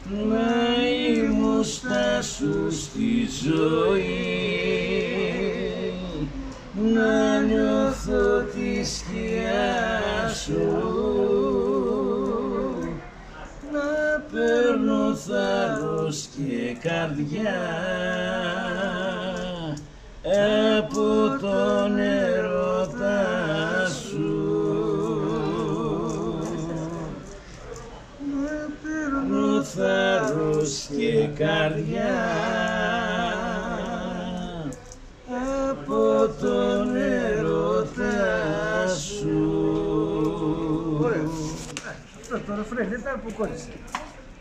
να ήμουστα σου στη ζωή, να νιώθω τη σκιά σου, να παίρνω θάρρος και καρδιά από τον ερώτα σου. Να παίρνω θάρρος και καρδιά από τον ερώτα σου. Ωραίο. Αυτό το ρεφρέν δεν ήταν που κόλλησε.